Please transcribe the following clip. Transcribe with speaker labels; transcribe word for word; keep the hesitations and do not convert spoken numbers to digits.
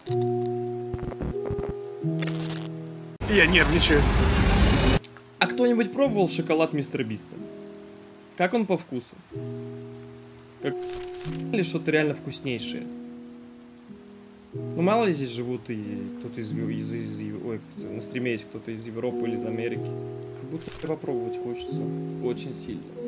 Speaker 1: Я нервничаю.
Speaker 2: А кто-нибудь пробовал шоколад мистера Биста? Как он по вкусу? Как или что-то реально вкуснейшее? Ну мало ли здесь живут и кто-то из, из, из, из ой, на стриме есть кто-то из Европы или из Америки. Как будто попробовать хочется очень сильно.